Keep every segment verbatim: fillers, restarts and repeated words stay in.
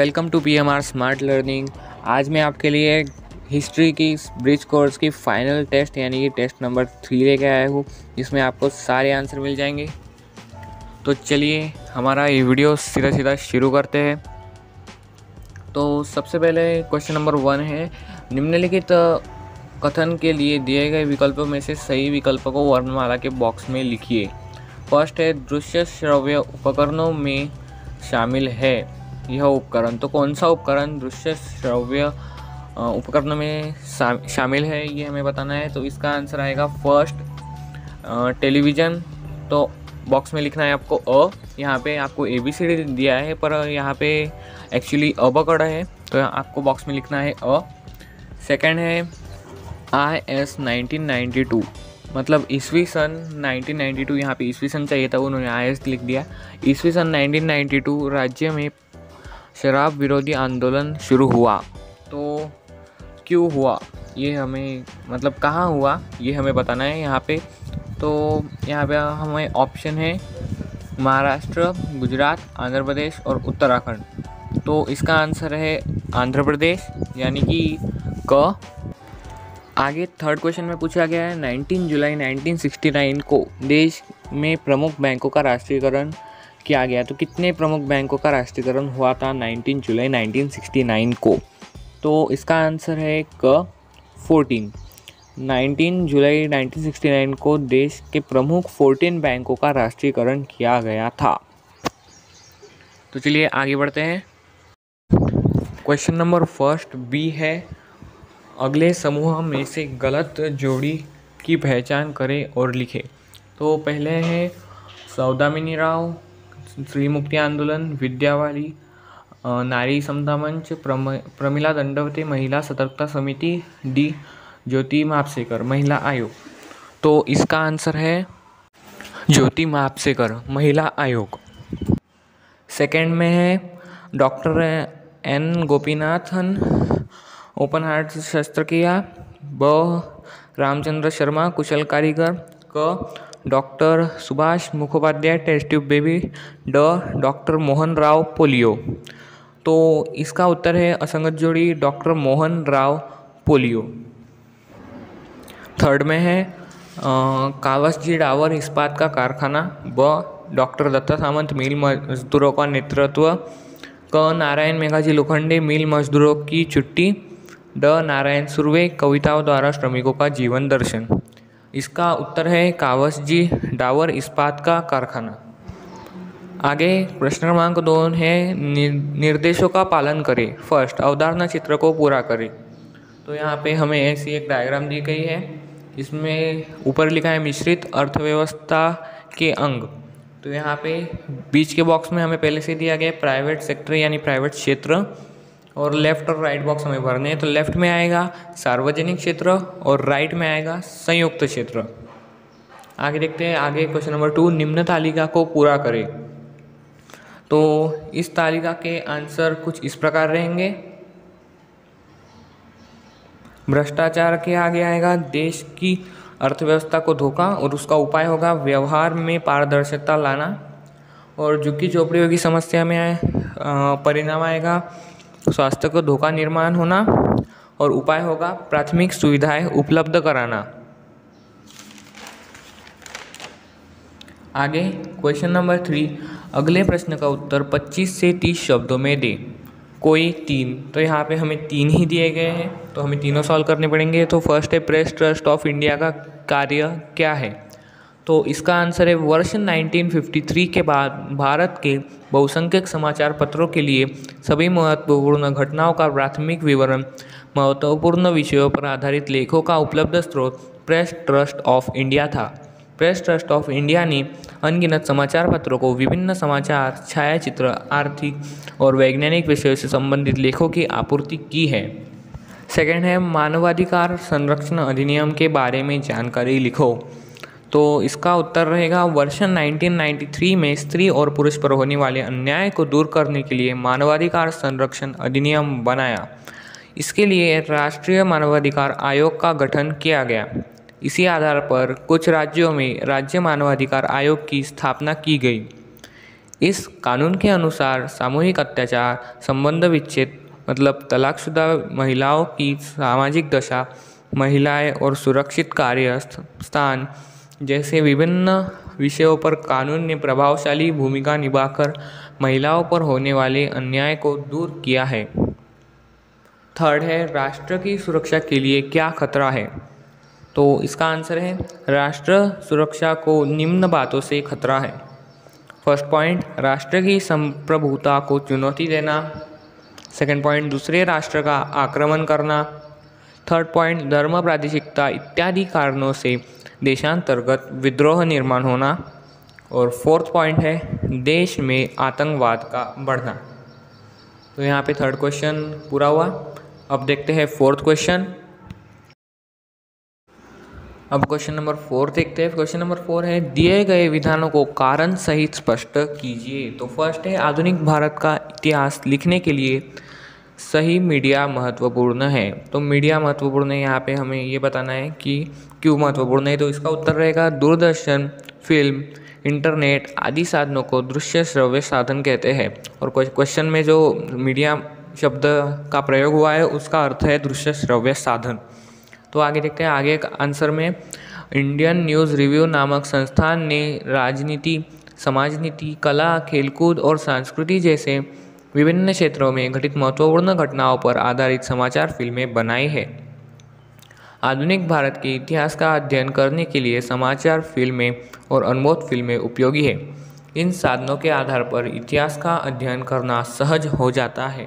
Welcome to P M R smart learning. आज मैं आपके लिए हिस्ट्री की ब्रिज कोर्स की फाइनल टेस्ट यानी कि टेस्ट नंबर थ्री लेके आया हूँ, जिसमें आपको सारे आंसर मिल जाएंगे। तो चलिए हमारा ये वीडियो सीधा सीधा शुरू करते हैं। तो सबसे पहले क्वेश्चन नंबर वन है, निम्नलिखित कथन के लिए दिए गए विकल्पों में से सही विकल्प को वर्णमाला के बॉक्स में लिखिए। फर्स्ट है, दृश्य श्रव्य उपकरणों में शामिल है यह उपकरण। तो कौन सा उपकरण दृश्य श्रव्य उपकरणों में शामिल है ये हमें बताना है। तो इसका आंसर आएगा फर्स्ट टेलीविज़न। तो बॉक्स में लिखना है आपको अ। यहाँ पे आपको ए बी सी डी दिया है पर यहाँ पे एक्चुअली अ पकड़ा है, तो आपको बॉक्स में लिखना है अ। सेकंड है I S nineteen ninety two, मतलब ईस्वी सन नाइनटीन नाइंटी टू। यहाँ पे ईस्वी सन चाहिए था, उन्होंने आई एस लिख दिया। ईस्वी सन नाइनटीन नाइंटी टू राज्य में शराब विरोधी आंदोलन शुरू हुआ। तो क्यों हुआ ये हमें, मतलब कहाँ हुआ ये हमें बताना है यहाँ पे। तो यहाँ पे हमें ऑप्शन है महाराष्ट्र, गुजरात, आंध्र प्रदेश और उत्तराखंड। तो इसका आंसर है आंध्र प्रदेश यानी कि क। आगे थर्ड क्वेश्चन में पूछा गया है, उन्नीस जुलाई नाइनटीन सिक्सटी नाइन को देश में प्रमुख बैंकों का राष्ट्रीयकरण किया गया। तो कितने प्रमुख बैंकों का राष्ट्रीयकरण हुआ था उन्नीस जुलाई नाइनटीन सिक्सटी नाइन को। तो इसका आंसर है क चौदह। उन्नीस जुलाई नाइनटीन सिक्सटी नाइन को देश के प्रमुख चौदह बैंकों का राष्ट्रीयकरण किया गया था। तो चलिए आगे बढ़ते हैं। क्वेश्चन नंबर फर्स्ट बी है, अगले समूह में से गलत जोड़ी की पहचान करें और लिखें। तो पहले है सौदामिनी राव, स्त्री मुक्ति आंदोलन, विद्यावाली, नारी समता मंच, प्रमिला दंडवते, महिला सतर्कता समिति, डी ज्योति मापसेकर, महिला आयोग। तो इसका आंसर है ज्योति मापसेकर, महिला आयोग। सेकंड में है doctor N Gopinathan, open heart शस्त्रक्रिया, ब रामचंद्र शर्मा, कुशल कारीगर, क doctor Subhash Mukhopadhyay, test tube baby, ड डॉक्टर मोहन राव, पोलियो। तो इसका उत्तर है असंगत जोड़ी doctor Mohan Rao, polio. Third में है कावसजी डावर इस्पात का कारखाना, ब डॉक्टर दत्ता सामंत, मिल मजदूरों का नेतृत्व, क नारायण मेघाजी लोखंडे, मिल मजदूरों की छुट्टी, ड नारायण सुर्वे, कविताओं द्वारा श्रमिकों का जीवन दर्शन। इसका उत्तर है कावसजी डावर इस्पात का कारखाना। आगे प्रश्न क्रमांक दो है, निर्देशों का पालन करें। फर्स्ट, अवधारणा चित्र को पूरा करें। तो यहाँ पे हमें ऐसी एक डायग्राम दी गई है, इसमें ऊपर लिखा है मिश्रित अर्थव्यवस्था के अंग। तो यहाँ पे बीच के बॉक्स में हमें पहले से दिया गया प्राइवेट सेक्टर यानी प्राइवेट क्षेत्र, और लेफ्ट और राइट बॉक्स हमें भरने हैं। तो लेफ्ट में आएगा सार्वजनिक क्षेत्र और राइट में आएगा संयुक्त क्षेत्र। आगे देखते हैं, आगे क्वेश्चन नंबर टू, निम्न तालिका को पूरा करें। तो इस तालिका के आंसर कुछ इस प्रकार रहेंगे। भ्रष्टाचार के आगे आएगा देश की अर्थव्यवस्था को धोखा, और उसका उपाय होगा व्यवहार में पारदर्शिता लाना। और झुग्गी झोपड़ियों की समस्या में आए परिणाम आएगा स्वास्थ्य को धोखा निर्माण होना, और उपाय होगा प्राथमिक सुविधाएं उपलब्ध कराना। आगे क्वेश्चन नंबर थ्री, अगले प्रश्न का उत्तर पच्चीस से तीस शब्दों में दे। कोई तीन, तो यहाँ पे हमें तीन ही दिए गए हैं, तो हमें तीनों सॉल्व करने पड़ेंगे। तो फर्स्ट है प्रेस ट्रस्ट ऑफ इंडिया का कार्य क्या है। तो इसका आंसर है वर्ष उन्नीस सौ तिरेपन के बाद भारत के बहुसंख्यक समाचार पत्रों के लिए सभी महत्वपूर्ण घटनाओं का प्राथमिक विवरण, महत्वपूर्ण विषयों पर आधारित लेखों का उपलब्ध स्रोत प्रेस ट्रस्ट ऑफ इंडिया था। प्रेस ट्रस्ट ऑफ इंडिया ने अनगिनत समाचार पत्रों को विभिन्न समाचार, छायाचित्र, आर्थिक और वैज्ञानिक विषयों से संबंधित लेखों की आपूर्ति की है। सेकंड है मानवाधिकार संरक्षण अधिनियम के बारे में जानकारी लिखो। तो इसका उत्तर रहेगा वर्ष उन्नीस सौ तिरानवे में स्त्री और पुरुष पर होने वाले अन्याय को दूर करने के लिए मानवाधिकार संरक्षण अधिनियम बनाया। इसके लिए राष्ट्रीय मानवाधिकार आयोग का गठन किया गया। इसी आधार पर कुछ राज्यों में राज्य मानवाधिकार आयोग की स्थापना की गई। इस कानून के अनुसार सामूहिक अत्याचार, संबंध विच्छेद मतलब तलाकशुदा महिलाओं की सामाजिक दशा, महिलाएं और सुरक्षित कार्य स्थान जैसे विभिन्न विषयों पर कानून ने प्रभावशाली भूमिका निभाकर महिलाओं पर होने वाले अन्याय को दूर किया है। थर्ड है, राष्ट्र की सुरक्षा के लिए क्या खतरा है? तो इसका आंसर है राष्ट्र सुरक्षा को निम्न बातों से खतरा है। फर्स्ट पॉइंट, राष्ट्र की संप्रभुता को चुनौती देना। सेकंड पॉइंट, दूसरे राष्ट्र का आक्रमण करना। थर्ड पॉइंट, धर्म, प्रादेशिकता इत्यादि कारणों से देशांतर्गत विद्रोह निर्माण होना। और फोर्थ पॉइंट है देश में आतंकवाद का बढ़ना। तो यहाँ पे थर्ड क्वेश्चन पूरा हुआ। अब देखते हैं फोर्थ क्वेश्चन। अब क्वेश्चन नंबर फोर देखते हैं। क्वेश्चन नंबर फोर है, दिए गए विधानों को कारण सहित स्पष्ट कीजिए। तो फर्स्ट है, आधुनिक भारत का इतिहास लिखने के लिए सही मीडिया महत्वपूर्ण है। तो मीडिया महत्वपूर्ण है, यहाँ पे हमें ये बताना है कि क्यों महत्वपूर्ण है। तो इसका उत्तर रहेगा दूरदर्शन, फिल्म, इंटरनेट आदि साधनों को दृश्य श्रव्य साधन कहते हैं। और क्वेश्चन में जो मीडिया शब्द का प्रयोग हुआ है उसका अर्थ है दृश्य श्रव्य साधन। तो आगे देखते हैं। आगे का आंसर में इंडियन न्यूज़ रिव्यू नामक संस्थान ने राजनीति, समाजनीति, कला, खेलकूद और संस्कृति जैसे विभिन्न क्षेत्रों में घटित महत्वपूर्ण घटनाओं पर आधारित समाचार फिल्में बनाई है। आधुनिक भारत के इतिहास का अध्ययन करने के लिए समाचार फिल्में और अनुभव फिल्में उपयोगी है। इन साधनों के आधार पर इतिहास का अध्ययन करना सहज हो जाता है।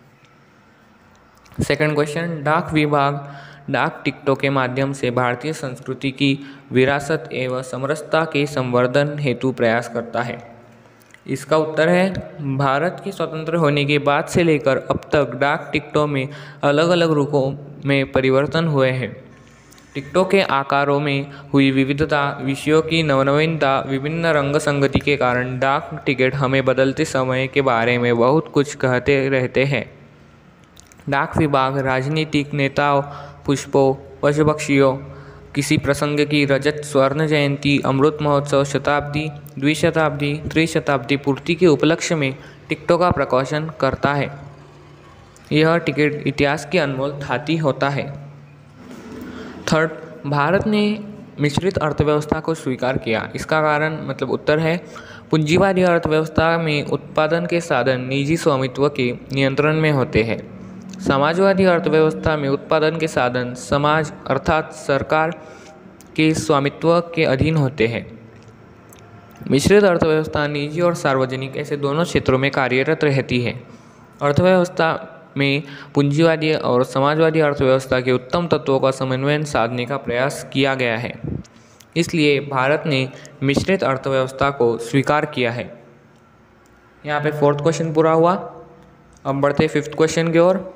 सेकंड क्वेश्चन, डाक विभाग डाक टिकटों के माध्यम से भारतीय संस्कृति की विरासत एवं समरसता के संवर्धन हेतु प्रयास करता है। इसका उत्तर है भारत के स्वतंत्र होने के बाद से लेकर अब तक डाक टिकटों में अलग अलग रूपों में परिवर्तन हुए हैं। टिकटों के आकारों में हुई विविधता, विषयों की नवनवीनता, विभिन्न रंग संगति के कारण डाक टिकट हमें बदलते समय के बारे में बहुत कुछ कहते रहते हैं। डाक विभाग राजनीतिक नेताओं, पुष्पों, पशु पक्षियों, किसी प्रसंग की रजत, स्वर्ण जयंती, अमृत महोत्सव, शताब्दी, द्विशताब्दी, त्रिशताब्दी पूर्ति के उपलक्ष्य में टिकटों का प्रकाशन करता है। यह टिकट इतिहास की अनमोल धातु होता है। थर्ड, भारत ने मिश्रित अर्थव्यवस्था को स्वीकार किया। इसका कारण मतलब उत्तर है पूंजीवादी अर्थव्यवस्था में उत्पादन के साधन निजी स्वामित्व के नियंत्रण में होते हैं। समाजवादी अर्थव्यवस्था में उत्पादन के साधन समाज अर्थात सरकार के स्वामित्व के अधीन होते हैं। मिश्रित अर्थव्यवस्था निजी और सार्वजनिक ऐसे दोनों क्षेत्रों में कार्यरत रहती है। अर्थव्यवस्था में पूंजीवादी और समाजवादी अर्थव्यवस्था के उत्तम तत्वों का समन्वय साधने का प्रयास किया गया है। इसलिए भारत ने मिश्रित अर्थव्यवस्था को स्वीकार किया है। यहाँ पे फोर्थ क्वेश्चन पूरा हुआ। अब बढ़ते फिफ्थ क्वेश्चन की ओर।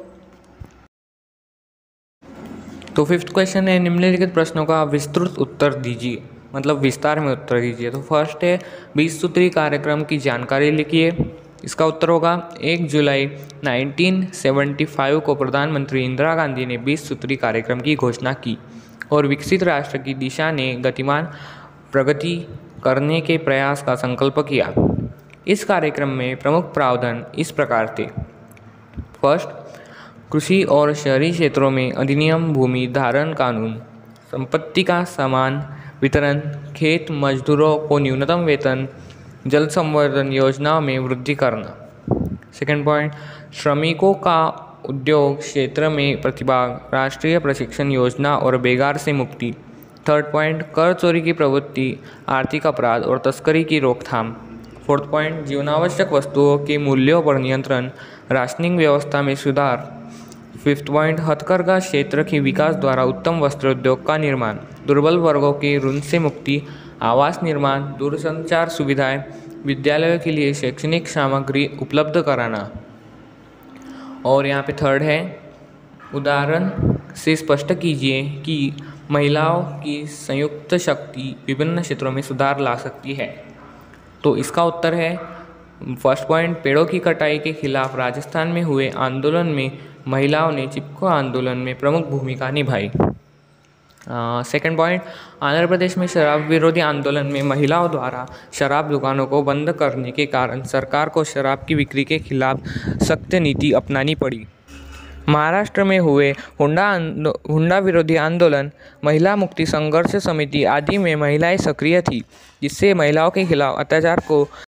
तो फिफ्थ क्वेश्चन है, निम्नलिखित प्रश्नों का विस्तृत उत्तर दीजिए, मतलब विस्तार में उत्तर दीजिए। तो फर्स्ट है, बीस सूत्री कार्यक्रम की जानकारी लिखिए। इसका उत्तर होगा एक जुलाई उन्नीस सौ पचहत्तर को प्रधानमंत्री इंदिरा गांधी ने बीस सूत्री कार्यक्रम की घोषणा की और विकसित राष्ट्र की दिशा ने गतिमान प्रगति करने के प्रयास का संकल्प किया। इस कार्यक्रम में प्रमुख प्रावधान इस प्रकार थे। फर्स्ट, कृषि और शहरी क्षेत्रों में अधिनियम, भूमि धारण कानून, संपत्ति का समान वितरण, खेत मजदूरों को न्यूनतम वेतन, जल संवर्धन योजनाओं में वृद्धि करना। सेकंड पॉइंट, श्रमिकों का उद्योग क्षेत्र में प्रतिभाग, राष्ट्रीय प्रशिक्षण योजना और बेगार से मुक्ति। थर्ड पॉइंट, कर चोरी की प्रवृत्ति, आर्थिक अपराध और तस्करी की रोकथाम। फोर्थ पॉइंट, जीवनावश्यक वस्तुओं के मूल्यों पर नियंत्रण, राशनिंग व्यवस्था में सुधार। फिफ्थ पॉइंट, हथकरघा क्षेत्र के विकास द्वारा उत्तम वस्त्र उद्योग का निर्माण, दुर्बल वर्गों के ऋण से मुक्ति, आवास निर्माण, दूरसंचार सुविधाएं, विद्यालयों के लिए शैक्षणिक सामग्री उपलब्ध कराना। और यहाँ पे थर्ड है, उदाहरण से स्पष्ट कीजिए कि महिलाओं की संयुक्त शक्ति विभिन्न क्षेत्रों में सुधार ला सकती है। तो इसका उत्तर है फर्स्ट पॉइंट, पेड़ों की कटाई के खिलाफ राजस्थान में हुए आंदोलन में महिलाओं ने चिपको आंदोलन में प्रमुख भूमिका निभाई। सेकंड पॉइंट, आंध्र प्रदेश में शराब विरोधी आंदोलन में महिलाओं द्वारा शराब दुकानों को बंद करने के कारण सरकार को शराब की बिक्री के खिलाफ सख्त नीति अपनानी पड़ी। महाराष्ट्र में हुए हुंडा हुंडा विरोधी आंदोलन, महिला मुक्ति संघर्ष समिति आदि में महिलाएं सक्रिय थी, जिससे महिलाओं के खिलाफ अत्याचार को